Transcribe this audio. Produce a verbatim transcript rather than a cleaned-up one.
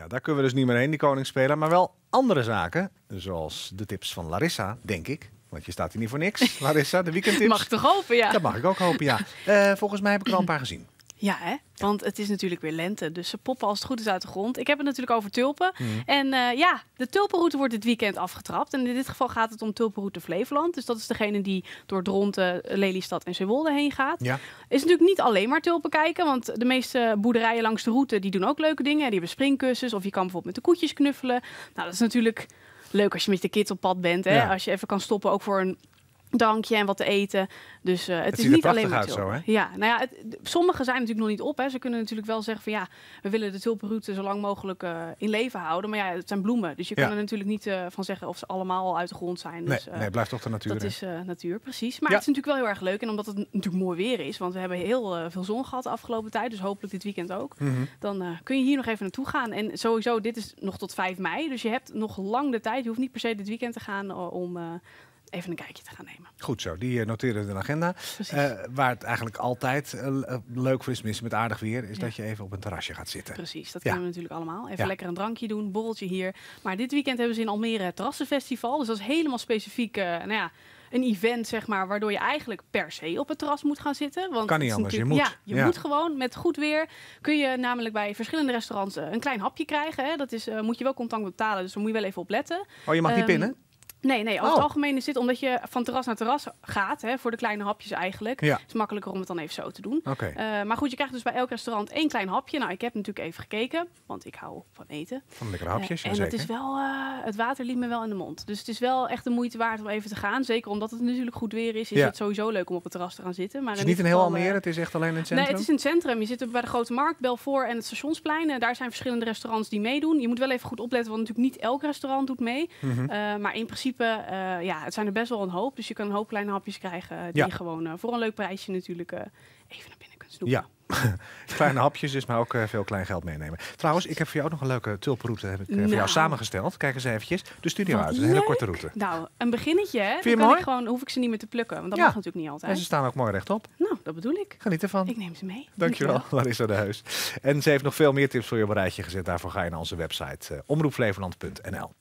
Ja, daar kunnen we dus niet meer heen, die koningsspelen. Maar wel andere zaken, zoals de tips van Larissa, denk ik. Want je staat hier niet voor niks, Larissa, de weekendtips. Mag ik toch hopen, ja. Dat mag ik ook hopen, ja. Uh, volgens mij heb ik er al een paar gezien. Ja, hè? Want het is natuurlijk weer lente, dus ze poppen als het goed is uit de grond. Ik heb het natuurlijk over tulpen. Mm. En uh, ja, de tulpenroute wordt dit weekend afgetrapt. En in dit geval gaat het om tulpenroute Flevoland. Dus dat is degene die door Dronten, Lelystad en Zeewolde heen gaat. Ja. Is natuurlijk niet alleen maar tulpen kijken, want de meeste boerderijen langs de route die doen ook leuke dingen. Die hebben springkussens of je kan bijvoorbeeld met de koetjes knuffelen. Nou, dat is natuurlijk leuk als je met de kids op pad bent. Hè? Ja. Als je even kan stoppen, ook voor een drankje en wat te eten. Dus uh, het, het is niet alleen maar tulpen. Zo, hè? Ja, nou ja, het, sommige zijn natuurlijk nog niet op. Hè. Ze kunnen natuurlijk wel zeggen van ja, we willen de tulpenroute zo lang mogelijk uh, in leven houden. Maar ja, het zijn bloemen. Dus je ja. kan er natuurlijk niet uh, van zeggen of ze allemaal al uit de grond zijn. Nee, dus, uh, nee blijft toch de natuur. Dat hè? is uh, natuur, precies. Maar ja. het is natuurlijk wel heel erg leuk. En omdat het natuurlijk mooi weer is, want we hebben heel uh, veel zon gehad de afgelopen tijd. Dus hopelijk dit weekend ook. Mm-hmm. Dan uh, kun je hier nog even naartoe gaan. En sowieso, dit is nog tot vijf mei. Dus je hebt nog lang de tijd. Je hoeft niet per se dit weekend te gaan uh, om... Uh, even een kijkje te gaan nemen. Goed zo, die noteren we in de agenda. Uh, waar het eigenlijk altijd uh, leuk voor is, tenminste met aardig weer, is ja. dat je even op een terrasje gaat zitten. Precies, dat ja. kunnen we natuurlijk allemaal. Even ja. lekker een drankje doen, borreltje hier. Maar dit weekend hebben ze in Almere het terrassenfestival. Dus dat is helemaal specifiek, uh, nou ja, een event, zeg maar, waardoor je eigenlijk per se op het terras moet gaan zitten. Want kan niet anders, je moet. Ja, je ja. moet gewoon. Met goed weer kun je namelijk bij verschillende restaurants uh, een klein hapje krijgen. Hè. Dat is, uh, moet je wel contant betalen, dus daar moet je wel even op letten. Oh, je mag um, niet pinnen? Nee, nee, over oh. het algemeen is dit omdat je van terras naar terras gaat, hè, voor de kleine hapjes eigenlijk. Ja. Het is makkelijker om het dan even zo te doen. Okay. Uh, maar goed, je krijgt dus bij elk restaurant één klein hapje. Nou, ik heb natuurlijk even gekeken, want ik hou van eten. Van lekkere hapjes, uh, En zeker. het is wel, uh, het water liep me wel in de mond. Dus het is wel echt de moeite waard om even te gaan. Zeker omdat het natuurlijk goed weer is, is ja. het sowieso leuk om op het terras te gaan zitten. Maar het is niet in heel Almere, uh, het is echt alleen in het centrum? Nee, het is in het centrum. Je zit bij de Grote Markt, Belfort en het Stationsplein. Uh, daar zijn verschillende restaurants die meedoen. Je moet wel even goed opletten, want natuurlijk niet elk restaurant doet mee. Mm-hmm. Uh, maar in principe... Uh, Ja, het zijn er best wel een hoop. Dus je kan een hoop kleine hapjes krijgen die ja. je gewoon uh, voor een leuk prijsje natuurlijk uh, even naar binnen kunt snoepen. Ja, kleine hapjes dus, maar ook uh, veel klein geld meenemen. Trouwens, ik heb voor jou ook nog een leuke tulpenroute heb ik, uh, nou. voor jou samengesteld. Kijk eens eventjes. De studio uit, een hele korte route. Nou, een beginnetje, hè? Vind je Dan mooi? Ik gewoon, hoef ik ze niet meer te plukken, want dat ja. mag natuurlijk niet altijd. En ze staan ook mooi rechtop. Nou, dat bedoel ik. Geniet ervan. Ik neem ze mee. Dankjewel, Dankjewel. Larissa de Heus. En ze heeft nog veel meer tips voor je op een rijtje gezet. Daarvoor ga je naar onze website uh, omroep flevoland punt n l.